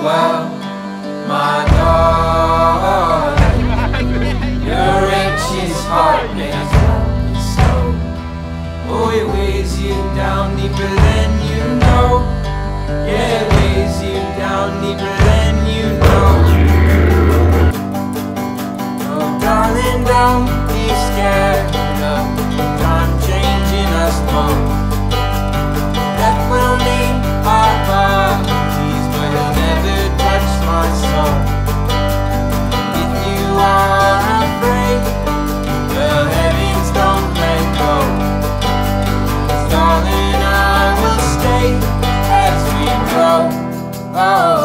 well, my darling. Your anxious heart makes love slow. Oh, it weighs you down deeper than you know. Yeah, it weighs you down deeper than you know. Oh, darling, don't be scared of time changing us both. Death will meet our bodies, but it'll never touch my soul. If you are afraid, the heavens don't let go. 'Cause darling, I will stay as we grow. Oh.